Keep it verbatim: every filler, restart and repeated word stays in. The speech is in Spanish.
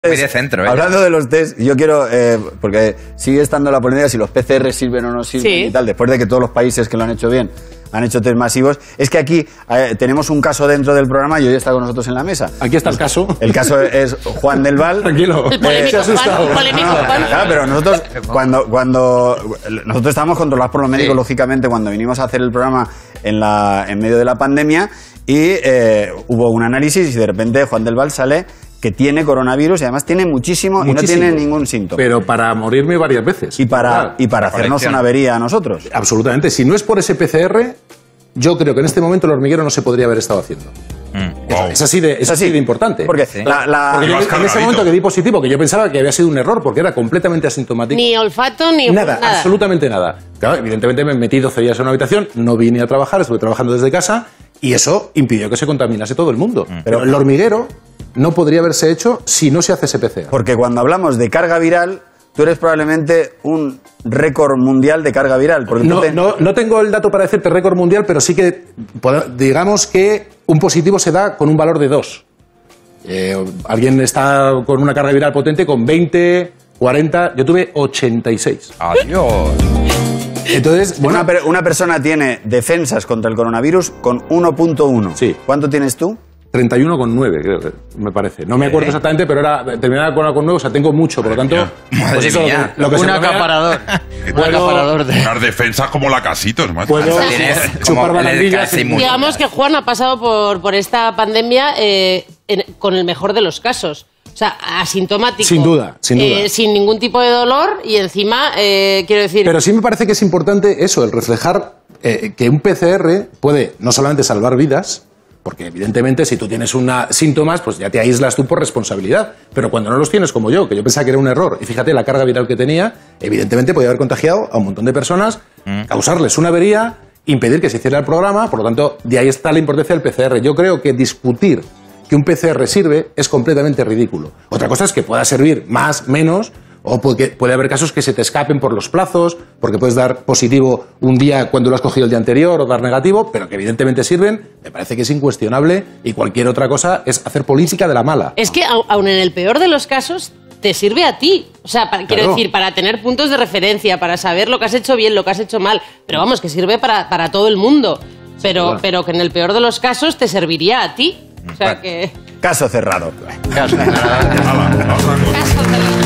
Muy de centro, ¿eh? Hablando de los test, yo quiero, eh, porque sigue estando la polémica si los P C R sirven o no sirven Sí. y tal, después de que todos los países que lo han hecho bien han hecho test masivos. Es que aquí eh, tenemos un caso dentro del programa y hoy está con nosotros en la mesa. Aquí está el caso. El caso es Juan del Val. Tranquilo. El polémico Eh, Juan, el polémico No, no, Juan. claro, pero nosotros cuando, cuando nosotros estábamos controlados por los médicos, sí, lógicamente, cuando vinimos a hacer el programa en, la, en medio de la pandemia y eh, hubo un análisis y de repente Juan del Val sale que tiene coronavirus y además tiene muchísimo, muchísimo. y no tiene ningún síntoma. Pero para morirme varias veces. Y para, y para hacernos una avería a nosotros. Absolutamente. Si no es por ese P C R, yo creo que en este momento el hormiguero no se podría haber estado haciendo. Mm. Wow. Es así de, es así de importante. Porque, sí. la, la, porque yo, en ese momento que di positivo, que yo pensaba que había sido un error, porque era completamente asintomático. Ni olfato, ni nada, nada. absolutamente nada. Claro, evidentemente me metí doce días en una habitación, no vine a trabajar, estuve trabajando desde casa, y eso impidió que se contaminase todo el mundo. Mm. Pero el hormiguero no podría haberse hecho si no se hace ese P C R. Porque cuando hablamos de carga viral, tú eres probablemente un récord mundial de carga viral. Porque No, te... no, no tengo el dato para decirte récord mundial, pero sí que digamos que un positivo se da con un valor de dos. Eh, alguien está con una carga viral potente con veinte, cuarenta, yo tuve ochenta y seis. Adiós. Entonces, bueno, una, una persona tiene defensas contra el coronavirus con uno punto uno. Sí. ¿Cuánto tienes tú? treinta y uno coma nueve, creo que me parece. No me acuerdo exactamente, pero era terminaba con una con nueve, o sea, tengo mucho, por lo tanto... Madre pues eso, mía. lo que Un se acaparador. Un Puedo- acaparador de... Unas defensas como la Casitos, macho. Puedo Tienes chupar como el barandillas. casi muy- Digamos que Juan ha pasado por, por esta pandemia eh, en- con el mejor de los casos. O sea, asintomático. Sin duda, sin duda. Eh, sin ningún tipo de dolor y encima, eh, quiero decir... Pero sí me parece que es importante eso, el reflejar eh, que un P C R puede no solamente salvar vidas, porque evidentemente si tú tienes una síntomas, pues ya te aíslas tú por responsabilidad. Pero cuando no los tienes como yo, que yo pensaba que era un error, y fíjate la carga viral que tenía, evidentemente podía haber contagiado a un montón de personas, mm. causarles una avería, impedir que se hiciera el programa, por lo tanto, de ahí está la importancia del P C R. Yo creo que discutir que un P C R sirve es completamente ridículo. Otra cosa es que pueda servir más, menos, o porque puede haber casos que se te escapen por los plazos, porque puedes dar positivo un día cuando lo has cogido el día anterior o dar negativo, pero que evidentemente sirven, me parece que es incuestionable y cualquier otra cosa es hacer política de la mala. Es que au- aun en el peor de los casos te sirve a ti. O sea, para- quiero Claro. decir, para tener puntos de referencia, para saber lo que has hecho bien, lo que has hecho mal. Pero vamos, que sirve para, para todo el mundo. Pero, Claro. pero que en el peor de los casos te serviría a ti. O sea Bueno. que... Caso cerrado. Caso. Caso cerrado.